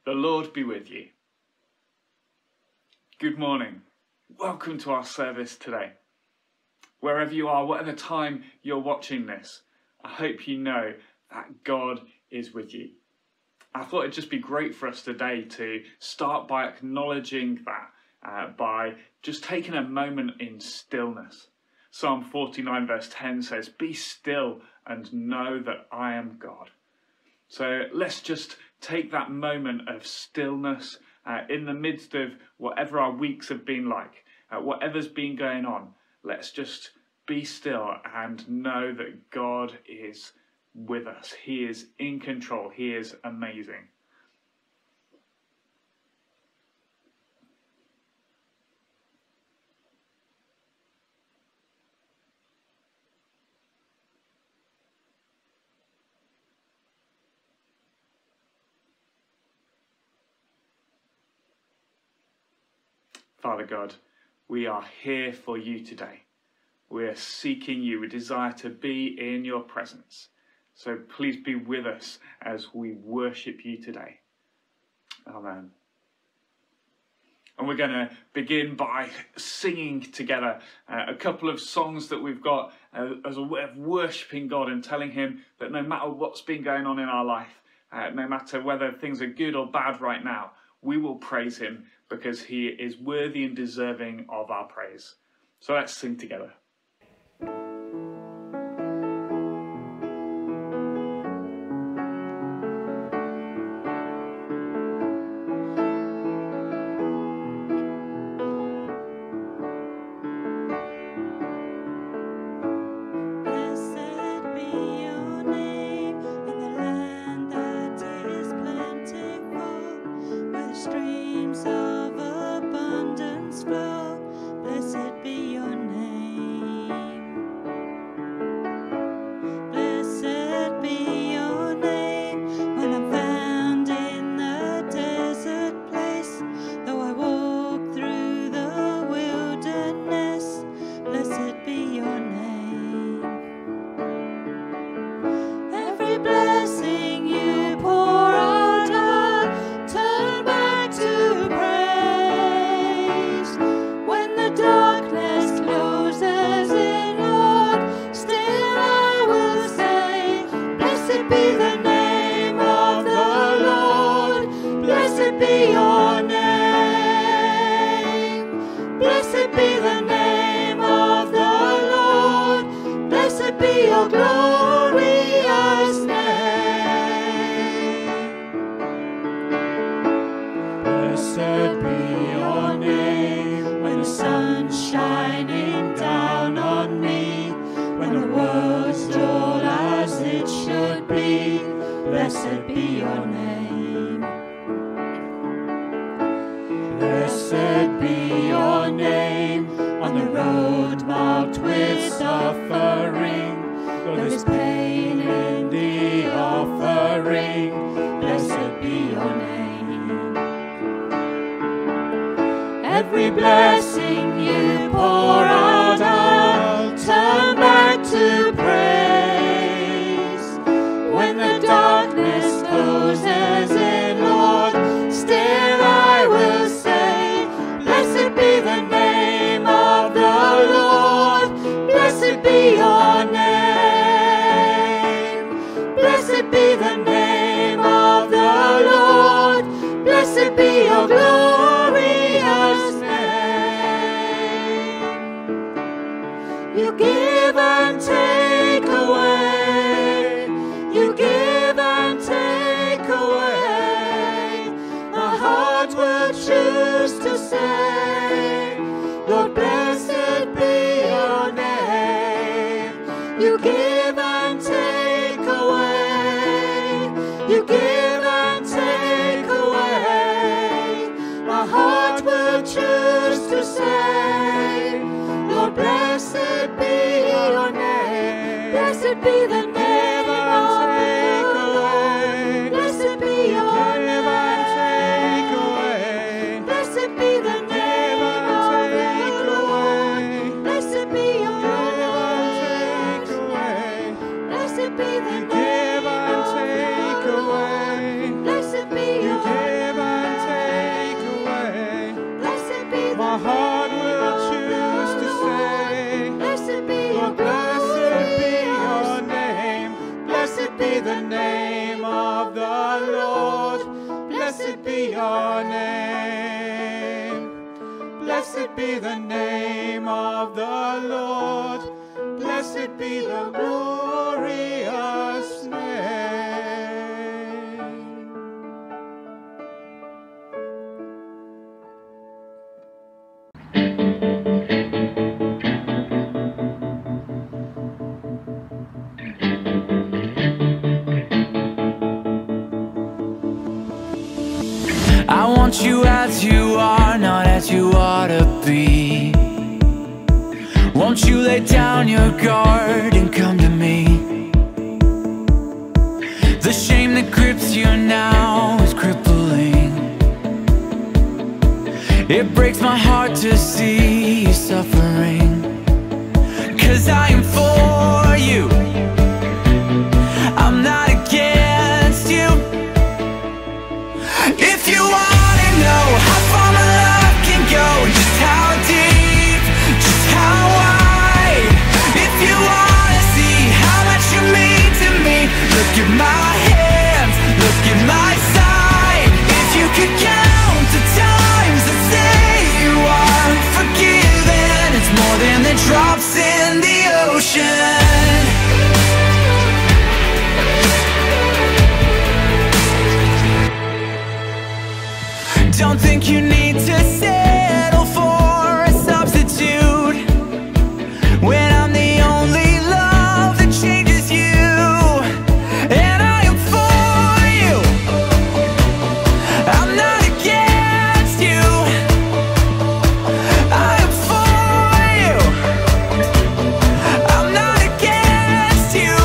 The Lord be with you. Good morning. Welcome to our service today. Wherever you are, whatever time you're watching this, I hope you know that God is with you. I thought it'd just be great for us today to start by acknowledging that, by just taking a moment in stillness. Psalm 49 verse 10 says, "Be still and know that I am God." So let's just take that moment of stillness in the midst of whatever our weeks have been like, whatever's been going on. Let's just be still and know that God is with us. He is in control. He is amazing. Father God, we are here for you today. We are seeking you. We desire to be in your presence. So please be with us as we worship you today. Amen. And we're going to begin by singing together a couple of songs that we've got as a way of worshipping God and telling him that no matter what's been going on in our life, no matter whether things are good or bad right now, we will praise him because he is worthy and deserving of our praise. So let's sing together. Every blessing you pour out, I'll turn back to praise. When the darkness closes in, Lord, still I will say, blessed be the name of the Lord, blessed be your name. Blessed be the name of the Lord, blessed be your glorious name. You give and take away, you give and take away. My heart will choose to say, Lord, blessed be your name. You give and take away, you give and take away. My heart will choose to say, Lord, blessed be your name. Blessed be the name of the Lord. Blessed be your name. Blessed be the name of the Lord. Blessed be your name. Blessed be the name of the Lord. Blessed be your name. the name of the Lord. Blessed be your name. Blessed be the name of the Lord. Blessed be the glorious name. I want you as you are, not as you ought to be. Won't you lay down your guard and come to me? The shame that grips you now is crippling. It breaks my heart to see you suffering. 'Cause I am for you, I'm not against you. If you wanna know how far my love can go, just how deep, just how wide. If you wanna see how much you mean to me, look at my hands, look at my side. If you could count the times that say you are forgiven, it's more than the drops in the ocean. Don't think you need to settle for a substitute when I'm the only love that changes you. And I am for you, I'm not against you. I am for you, I'm not against you.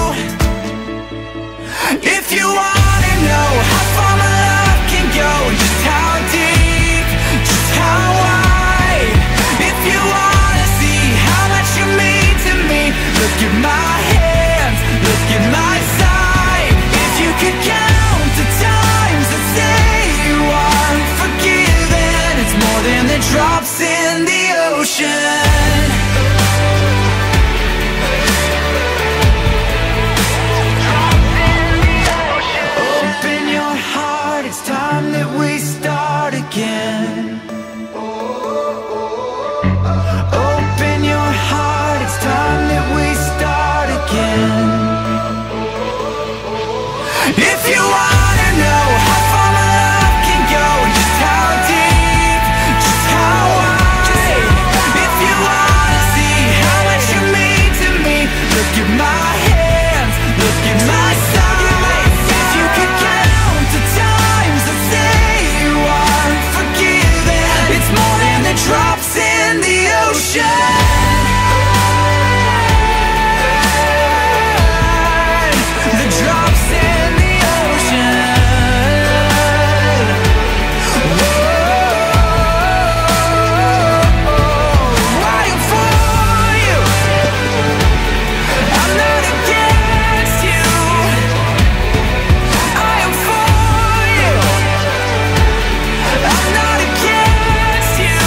If you wanna know how far my love can go, just how deep, just how wide. If you wanna see how much you mean to me, look at my hands, look at my side. If you could count the times that say you are forgiven, it's more than the drops in the ocean. Open your heart, it's time that we start again. Open your heart, it's time that we start again. If you wanna know how far my love can go, just how deep, just how wide. If you wanna see how much you mean to me, look at my hands, look at my side. If you could count the times that say you are forgiven, it's more than the drops in the ocean. The drops in the ocean. Whoa, I am for you, I'm not against you. I am for you, I'm not against you.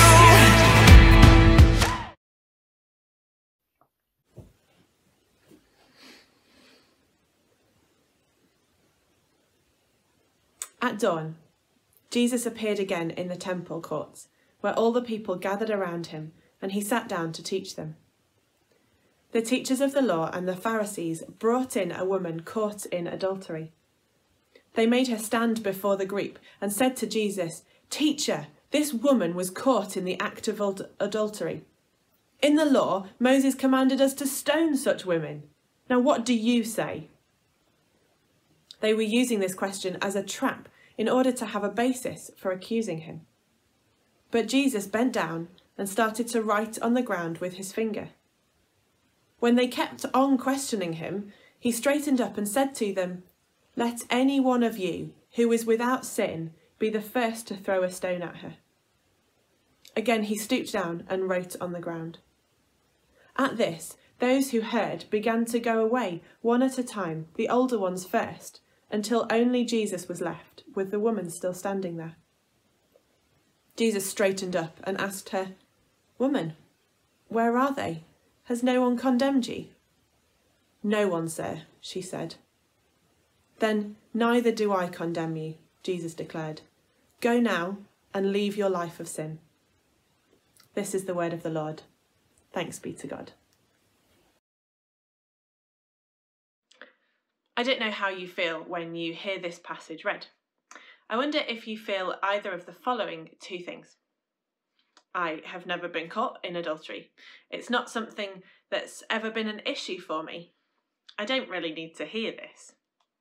At dawn, Jesus appeared again in the temple courts, where all the people gathered around him, and he sat down to teach them. The teachers of the law and the Pharisees brought in a woman caught in adultery. They made her stand before the group and said to Jesus, "Teacher, this woman was caught in the act of adultery. In the law, Moses commanded us to stone such women. Now what do you say?" They were using this question as a trap in order to have a basis for accusing him. But Jesus bent down and started to write on the ground with his finger. When they kept on questioning him, he straightened up and said to them, "Let any one of you who is without sin be the first to throw a stone at her." Again he stooped down and wrote on the ground. At this, those who heard began to go away one at a time, the older ones first, until only Jesus was left, with the woman still standing there. Jesus straightened up and asked her, "Woman, where are they? Has no one condemned you?" "No one, sir," she said. Then neither do I condemn you, Jesus declared. Go now and leave your life of sin. This is the word of the Lord. Thanks be to God. I don't know how you feel when you hear this passage read. I wonder if you feel either of the following two things. I have never been caught in adultery. It's not something that's ever been an issue for me. I don't really need to hear this.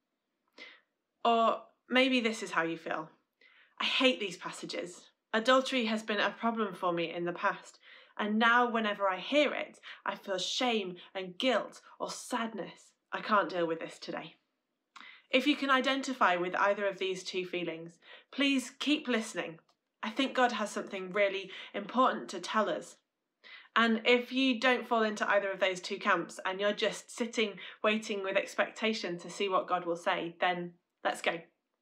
Or maybe this is how you feel. I hate these passages. Adultery has been a problem for me in the past, and now whenever I hear it, I feel shame and guilt or sadness. I can't deal with this today. If you can identify with either of these two feelings, please keep listening. I think God has something really important to tell us. And if you don't fall into either of those two camps and you're just sitting, waiting with expectation to see what God will say, then let's go.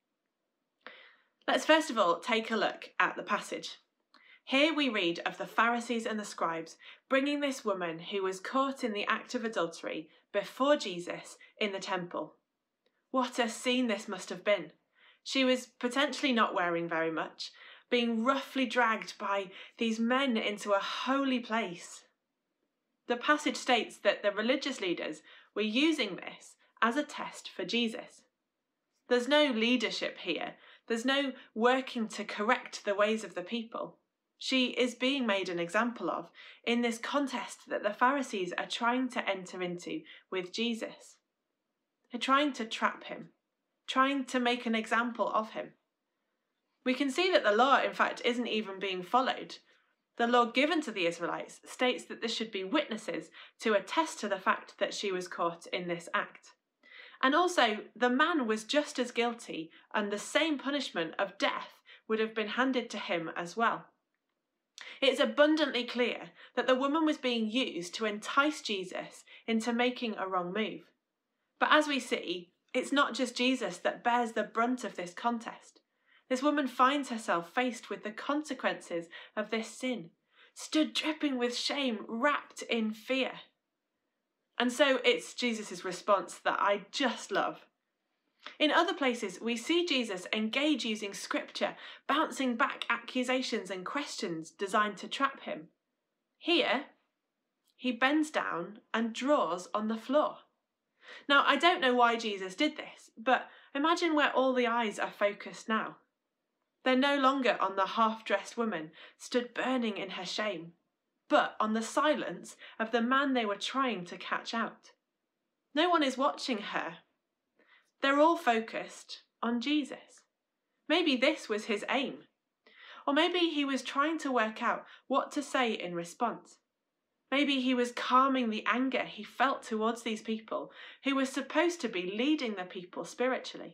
Let's first of all take a look at the passage. Here we read of the Pharisees and the scribes bringing this woman who was caught in the act of adultery before Jesus in the temple. What a scene this must have been. She was potentially not wearing very much, being roughly dragged by these men into a holy place. The passage states that the religious leaders were using this as a test for Jesus. There's no leadership here. There's no working to correct the ways of the people. She is being made an example of in this contest that the Pharisees are trying to enter into with Jesus. They're trying to trap him, trying to make an example of him. We can see that the law, in fact, isn't even being followed. The law given to the Israelites states that there should be witnesses to attest to the fact that she was caught in this act. And also, the man was just as guilty, and the same punishment of death would have been handed to him as well. It's abundantly clear that the woman was being used to entice Jesus into making a wrong move. But as we see, it's not just Jesus that bears the brunt of this contest. This woman finds herself faced with the consequences of this sin, stood dripping with shame, wrapped in fear. And so it's Jesus' response that I just love. In other places, we see Jesus engage using scripture, bouncing back accusations and questions designed to trap him. Here, he bends down and draws on the floor. Now, I don't know why Jesus did this, but imagine where all the eyes are focused now. They're no longer on the half-dressed woman, stood burning in her shame, but on the silence of the man they were trying to catch out. No one is watching her. They're all focused on Jesus. Maybe this was his aim. Or maybe he was trying to work out what to say in response. Maybe he was calming the anger he felt towards these people who were supposed to be leading the people spiritually.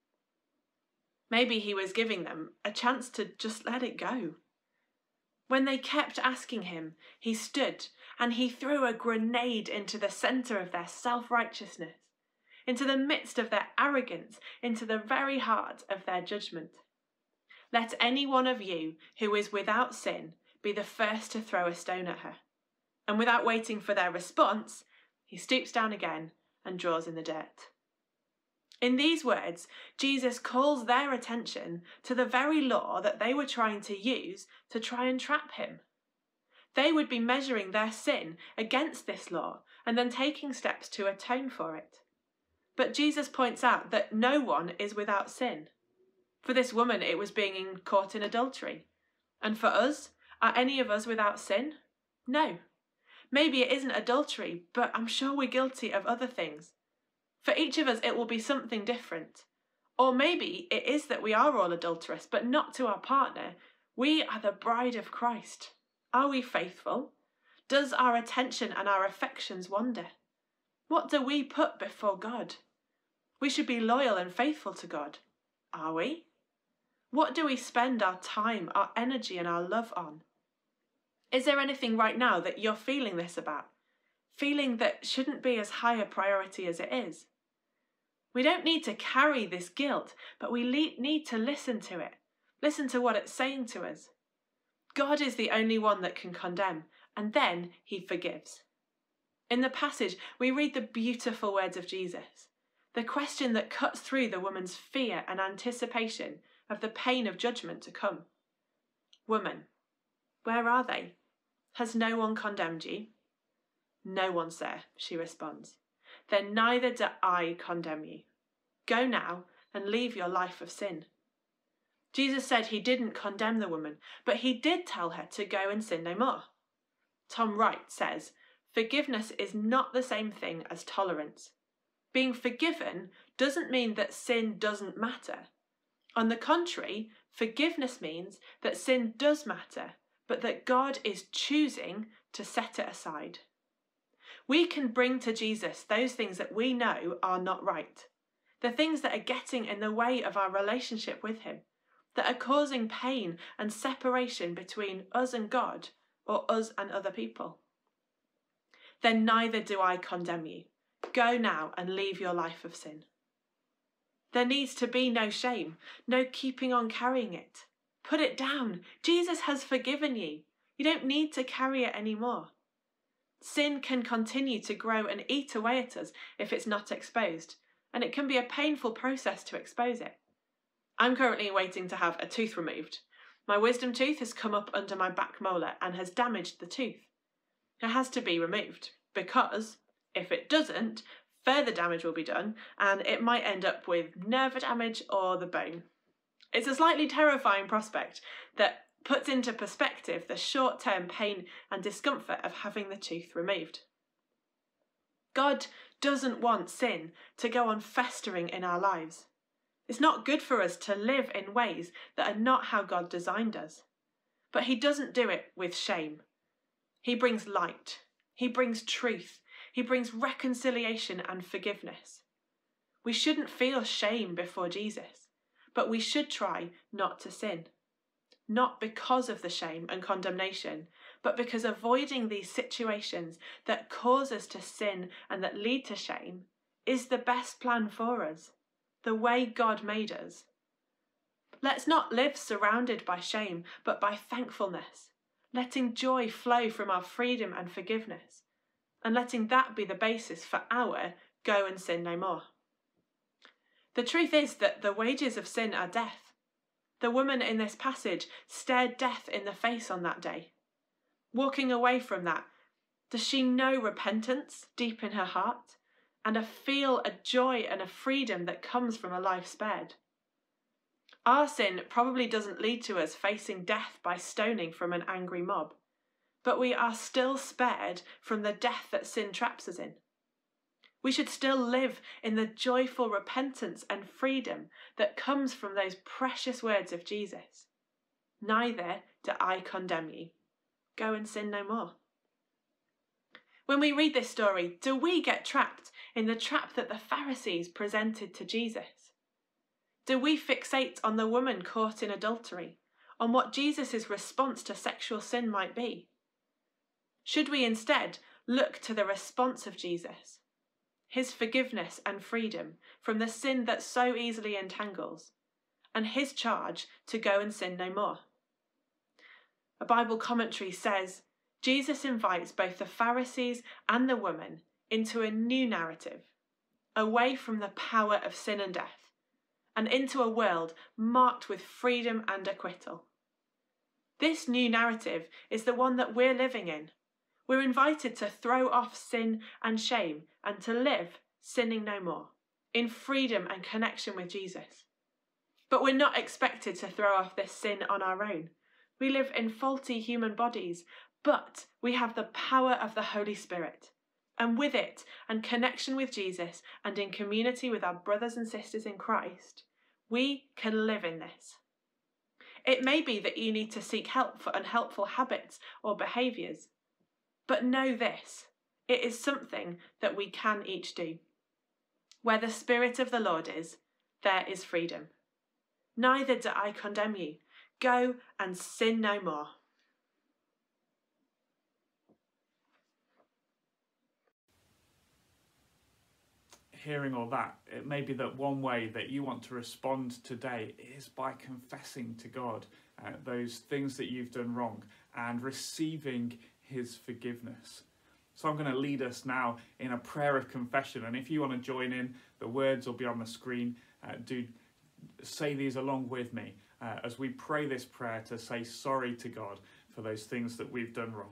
Maybe he was giving them a chance to just let it go. When they kept asking him, he stood and he threw a grenade into the centre of their self-righteousness, into the midst of their arrogance, into the very heart of their judgment. Let any one of you who is without sin be the first to throw a stone at her. And without waiting for their response, he stoops down again and draws in the dirt. In these words, Jesus calls their attention to the very law that they were trying to use to try and trap him. They would be measuring their sin against this law and then taking steps to atone for it. But Jesus points out that no one is without sin. For this woman, it was being caught in adultery. And for us, are any of us without sin? No. Maybe it isn't adultery, but I'm sure we're guilty of other things. For each of us, it will be something different. Or maybe it is that we are all adulterous, but not to our partner. We are the bride of Christ. Are we faithful? Does our attention and our affections wander? What do we put before God? We should be loyal and faithful to God. Are we? What do we spend our time, our energy and our love on? Is there anything right now that you're feeling this about? Feeling that shouldn't be as high a priority as it is? We don't need to carry this guilt, but we need to listen to it. Listen to what it's saying to us. God is the only one that can condemn, and then he forgives. In the passage, we read the beautiful words of Jesus. The question that cuts through the woman's fear and anticipation of the pain of judgment to come. Woman, where are they? Has no one condemned you? No one, sir, she responds. Then neither do I condemn you. Go now and leave your life of sin. Jesus said he didn't condemn the woman, but he did tell her to go and sin no more. Tom Wright says, forgiveness is not the same thing as tolerance. Being forgiven doesn't mean that sin doesn't matter. On the contrary, forgiveness means that sin does matter, but that God is choosing to set it aside. We can bring to Jesus those things that we know are not right, the things that are getting in the way of our relationship with him, that are causing pain and separation between us and God or us and other people. Then neither do I condemn you. Go now and leave your life of sin. There needs to be no shame, no keeping on carrying it. Put it down. Jesus has forgiven you. You don't need to carry it anymore. Sin can continue to grow and eat away at us if it's not exposed, and it can be a painful process to expose it. I'm currently waiting to have a tooth removed. My wisdom tooth has come up under my back molar and has damaged the tooth. It has to be removed because, if it doesn't, further damage will be done and it might end up with nerve damage or the bone. It's a slightly terrifying prospect that puts into perspective the short-term pain and discomfort of having the tooth removed. God doesn't want sin to go on festering in our lives. It's not good for us to live in ways that are not how God designed us. But he doesn't do it with shame. He brings light. He brings truth. He brings reconciliation and forgiveness. We shouldn't feel shame before Jesus, but we should try not to sin. Not because of the shame and condemnation, but because avoiding these situations that cause us to sin and that lead to shame is the best plan for us, the way God made us. Let's not live surrounded by shame, but by thankfulness, letting joy flow from our freedom and forgiveness, and letting that be the basis for our go and sin no more. The truth is that the wages of sin are death. The woman in this passage stared death in the face on that day. Walking away from that, does she know repentance deep in her heart and feel a joy and a freedom that comes from a life spared? Our sin probably doesn't lead to us facing death by stoning from an angry mob, but we are still spared from the death that sin traps us in. We should still live in the joyful repentance and freedom that comes from those precious words of Jesus. Neither do I condemn you. Go and sin no more. When we read this story, do we get trapped in the trap that the Pharisees presented to Jesus? Do we fixate on the woman caught in adultery, on what Jesus' response to sexual sin might be? Should we instead look to the response of Jesus, his forgiveness and freedom from the sin that so easily entangles, and his charge to go and sin no more? A Bible commentary says, Jesus invites both the Pharisees and the woman into a new narrative, away from the power of sin and death, and into a world marked with freedom and acquittal. This new narrative is the one that we're living in. We're invited to throw off sin and shame and to live sinning no more, in freedom and connection with Jesus. But we're not expected to throw off this sin on our own. We live in faulty human bodies, but we have the power of the Holy Spirit. And with it, and connection with Jesus, and in community with our brothers and sisters in Christ, we can live in this. It may be that you need to seek help for unhelpful habits or behaviours, but know this, it is something that we can each do. Where the Spirit of the Lord is, there is freedom. Neither do I condemn you. Go and sin no more. Hearing all that, it may be that one way that you want to respond today is by confessing to God those things that you've done wrong and receiving his forgiveness. So I'm going to lead us now in a prayer of confession. And if you want to join in, the words will be on the screen. Do say these along with me as we pray this prayer to say sorry to God for those things that we've done wrong.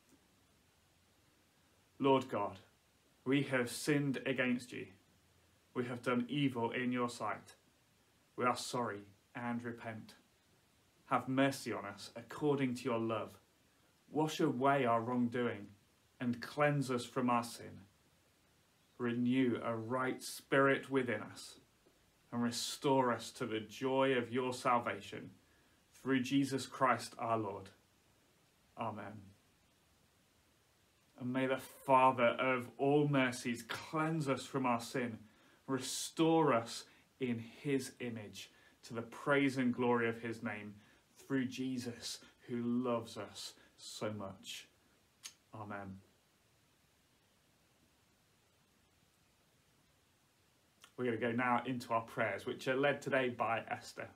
Lord God, we have sinned against you. We have done evil in your sight. We are sorry and repent. Have mercy on us according to your love. Wash away our wrongdoing and cleanse us from our sin. Renew a right spirit within us and restore us to the joy of your salvation through Jesus Christ our Lord. Amen. And may the Father of all mercies cleanse us from our sin, restore us in his image to the praise and glory of his name through Jesus who loves us so much. Amen. We're going to go now into our prayers, which are led today by Esther.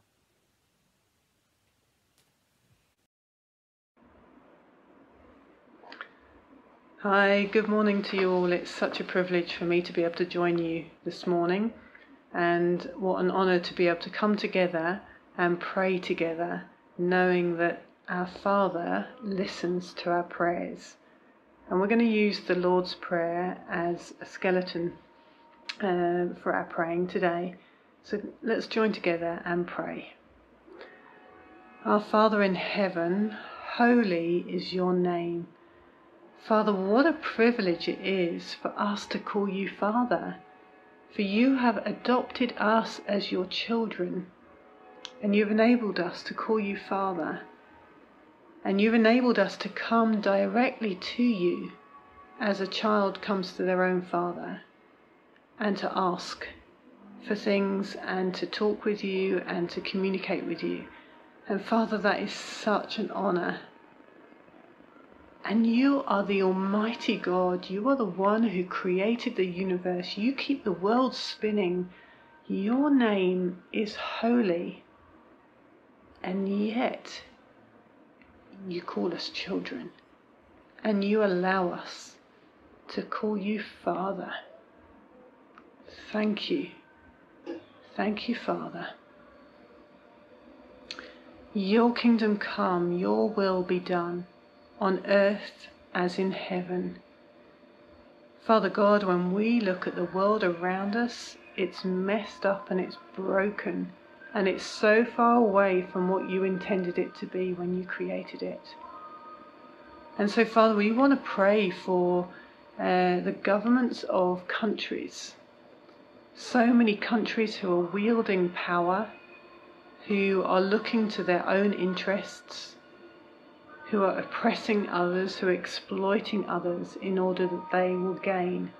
Hi, good morning to you all. It's such a privilege for me to be able to join you this morning, and what an honour to be able to come together and pray together, knowing that our Father listens to our prayers. And we're going to use the Lord's Prayer as a skeleton for our praying today. So let's join together and pray. Our Father in heaven, holy is your name. Father, what a privilege it is for us to call you Father, for you have adopted us as your children, and you've enabled us to call you Father, and you've enabled us to come directly to you as a child comes to their own father, and to ask for things and to talk with you and to communicate with you. And Father, that is such an honour. And you are the Almighty God. You are the one who created the universe. You keep the world spinning. Your name is holy. And yet, you call us children. And you allow us to call you Father. Thank you. Thank you, Father. Your kingdom come, your will be done, on earth as in heaven. Father God, when we look at the world around us, it's messed up and it's broken, and it's so far away from what you intended it to be when you created it. And so, Father, we want to pray for the governments of countries. So many countries who are wielding power, who are looking to their own interests, who are oppressing others, who are exploiting others in order that they will gain.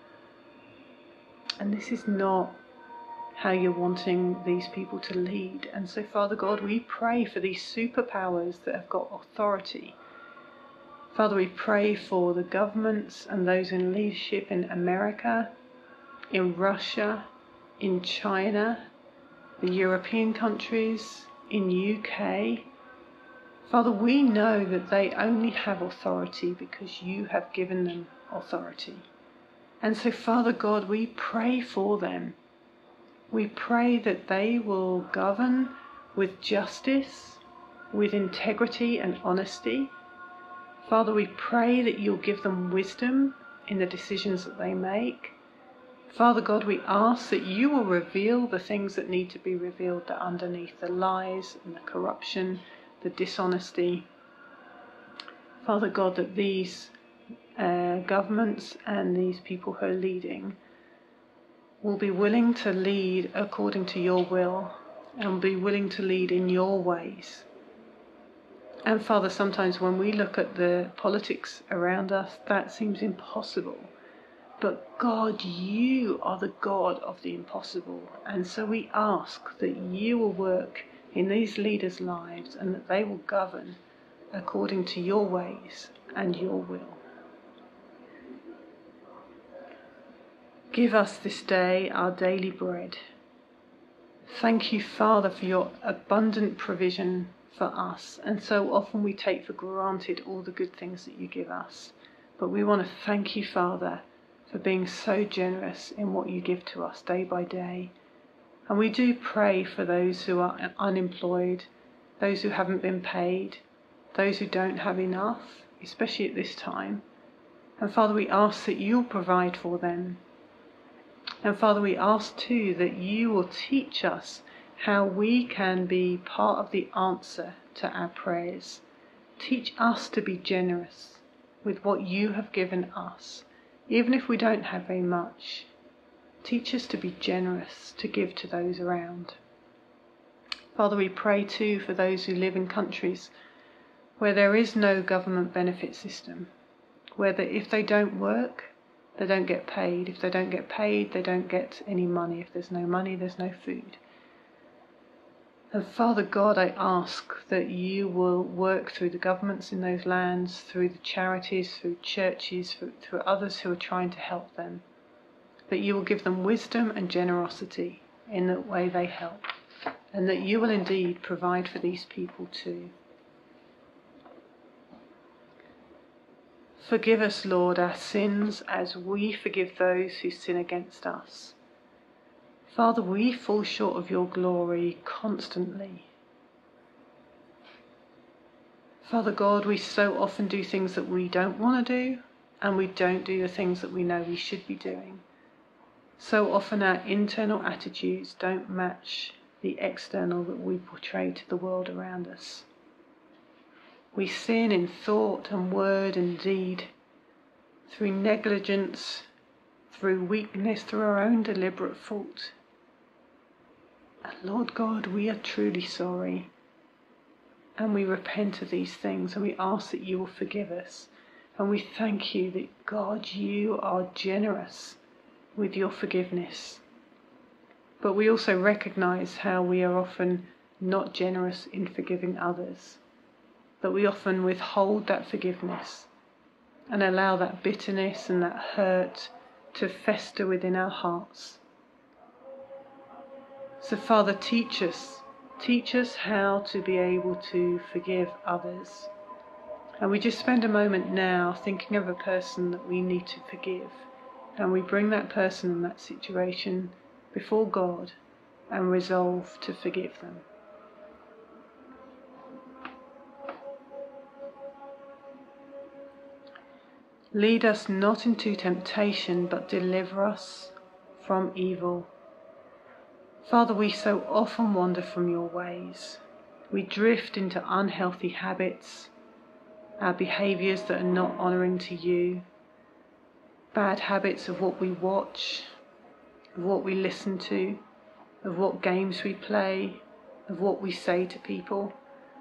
And this is not how you're wanting these people to lead. And so, Father God, we pray for these superpowers that have got authority. Father, we pray for the governments and those in leadership in America, in Russia, in China, the European countries, in UK. Father, we know that they only have authority because you have given them authority. And so, Father God, we pray for them. We pray that they will govern with justice, with integrity and honesty. Father, we pray that you'll give them wisdom in the decisions that they make. Father God, we ask that you will reveal the things that need to be revealed, that underneath the lies and the corruption, the dishonesty. Father God, that these governments and these people who are leading will be willing to lead according to your will and be willing to lead in your ways. And Father, sometimes when we look at the politics around us, that seems impossible. But God, you are the God of the impossible. And so we ask that you will work in these leaders' lives and that they will govern according to your ways and your will. Give us this day our daily bread. Thank you, Father, for your abundant provision for us. And so often we take for granted all the good things that you give us. But we want to thank you, Father, for being so generous in what you give to us day by day. And we do pray for those who are unemployed, those who haven't been paid, those who don't have enough, especially at this time. And Father, we ask that you'll provide for them. And Father, we ask too that you will teach us how we can be part of the answer to our prayers. Teach us to be generous with what you have given us, even if we don't have very much. Teach us to be generous, to give to those around. Father, we pray too for those who live in countries where there is no government benefit system, where if they don't work, they don't get paid. If they don't get paid, they don't get any money. If there's no money, there's no food. And Father God, I ask that you will work through the governments in those lands, through the charities, through churches, through others who are trying to help them. That you will give them wisdom and generosity in the way they help. And that you will indeed provide for these people too. Forgive us, Lord, our sins as we forgive those who sin against us. Father, we fall short of your glory constantly. Father God, we so often do things that we don't want to do, and we don't do the things that we know we should be doing. So often our internal attitudes don't match the external that we portray to the world around us. We sin in thought and word and deed, through negligence, through weakness, through our own deliberate fault. And Lord God, we are truly sorry, and we repent of these things, and we ask that you will forgive us. And we thank you that, God, you are generous with your forgiveness. But we also recognise how we are often not generous in forgiving others, that we often withhold that forgiveness and allow that bitterness and that hurt to fester within our hearts. So Father, teach us how to be able to forgive others. And we just spend a moment now thinking of a person that we need to forgive, and we bring that person and that situation before God and resolve to forgive them. Lead us not into temptation, but deliver us from evil. Father, we so often wander from your ways. We drift into unhealthy habits, our behaviours that are not honouring to you, bad habits of what we watch, of what we listen to, of what games we play, of what we say to people.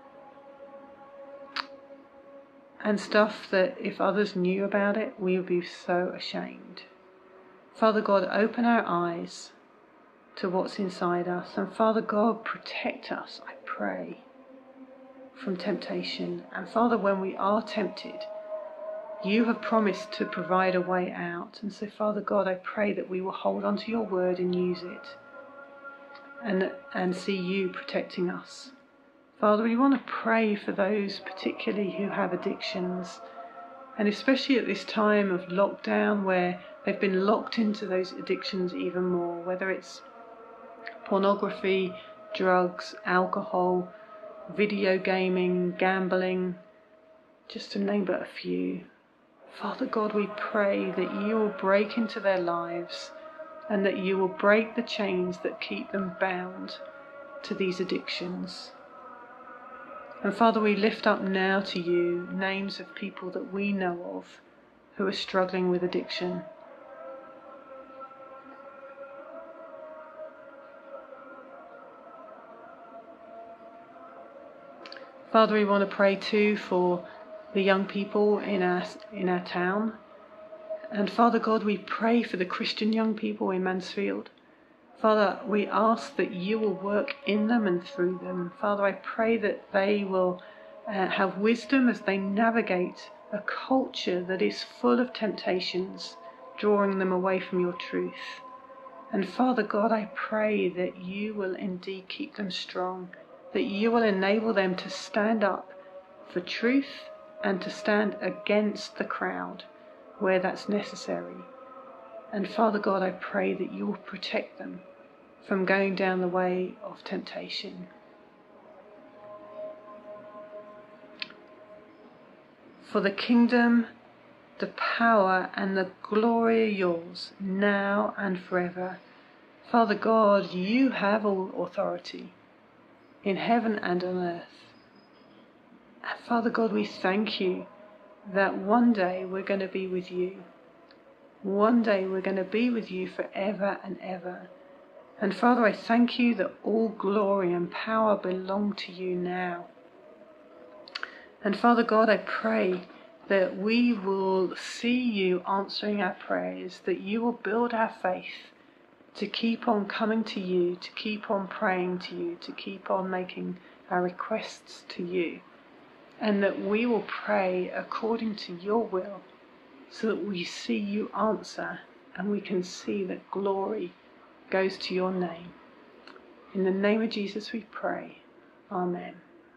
And stuff that if others knew about it, we would be so ashamed. Father God, open our eyes to what's inside us. And Father God, protect us, I pray, from temptation. And Father, when we are tempted, you have promised to provide a way out. And so Father God, I pray that we will hold on to your word and use it and see you protecting us. Father, we want to pray for those particularly who have addictions, and especially at this time of lockdown where they've been locked into those addictions even more, whether it's pornography, drugs, alcohol, video gaming, gambling, just to name but a few. Father God, we pray that you will break into their lives and that you will break the chains that keep them bound to these addictions. And Father, we lift up now to you names of people that we know of who are struggling with addiction. Father, we want to pray too for the young people in our town. And Father God, we pray for the Christian young people in Mansfield. Father, we ask that you will work in them and through them. Father, I pray that they will have wisdom as they navigate a culture that is full of temptations, drawing them away from your truth. And Father God, I pray that you will indeed keep them strong, that you will enable them to stand up for truth and to stand against the crowd, where that's necessary. And Father God, I pray that you will protect them from going down the way of temptation. For the kingdom, the power and the glory are yours, now and forever. Father God, you have all authority in heaven and on earth. And Father God, we thank you that one day we're going to be with you. One day we're going to be with you forever and ever. And Father, I thank you that all glory and power belong to you now. And Father God, I pray that we will see you answering our prayers, that you will build our faith to keep on coming to you, to keep on praying to you, to keep on making our requests to you, and that we will pray according to your will so that we see you answer and we can see that glory goes to your name. In the name of Jesus we pray. Amen.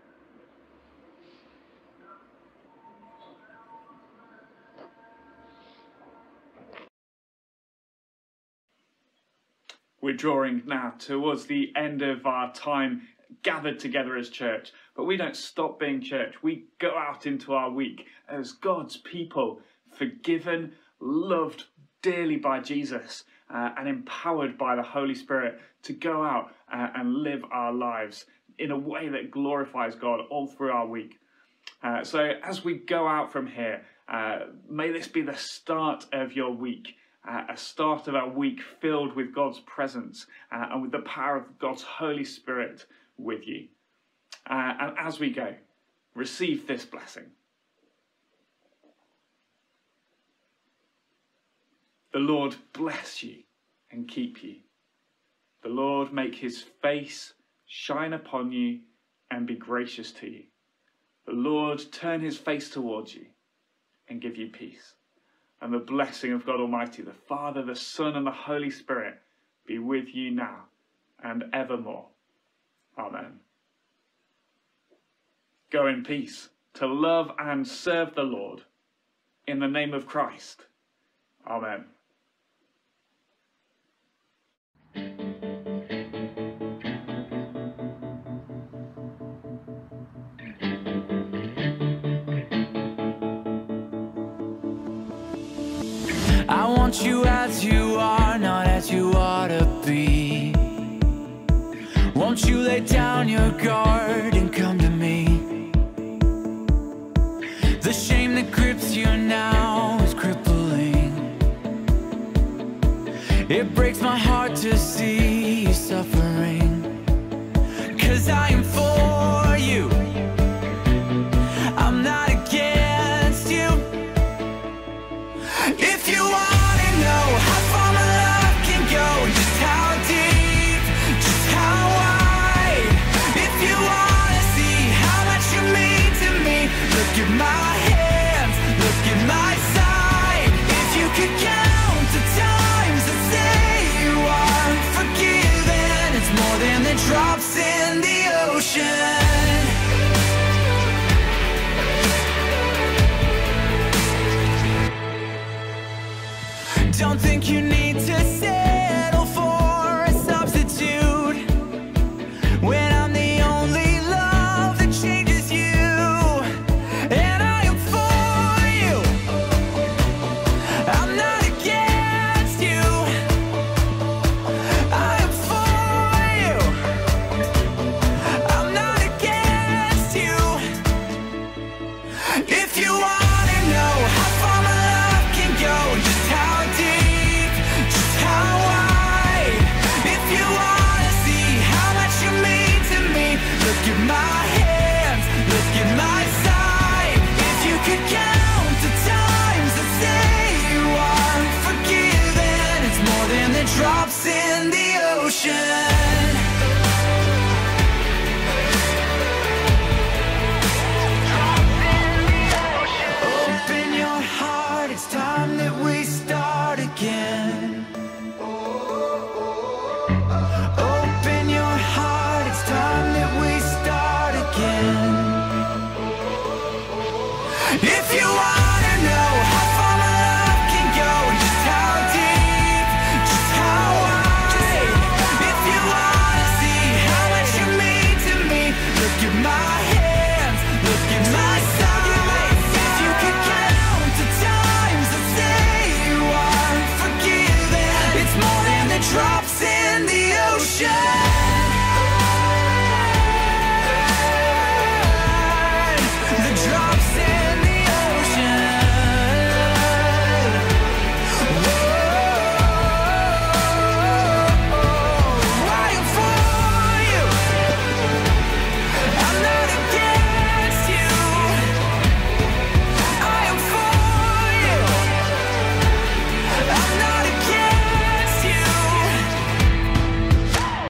We're drawing now towards the end of our time gathered together as church, but we don't stop being church. We go out into our week as God's people, forgiven, loved dearly by Jesus, and empowered by the Holy Spirit to go out and live our lives in a way that glorifies God all through our week. So as we go out from here, may this be the start of your week. A start of our week filled with God's presence and with the power of God's Holy Spirit with you. And as we go, receive this blessing. The Lord bless you and keep you. The Lord make his face shine upon you and be gracious to you. The Lord turn his face towards you and give you peace. And the blessing of God Almighty, the Father, the Son, and the Holy Spirit be with you now and evermore. Amen. Go in peace to love and serve the Lord. In the name of Christ. Amen. I want you as you are, not as you ought to be. Won't you lay down your guard and come to me? The shame that grips you now is crippling. It breaks my heart to see you suffering. 'Cause I am for you, I'm not against you. If you wanna know how far my love can go, just how deep, just how wide. If you wanna see how much you mean to me, look at my hands, look at my side. If you could count the times that say you are forgiven, it's more than the drops in the ocean.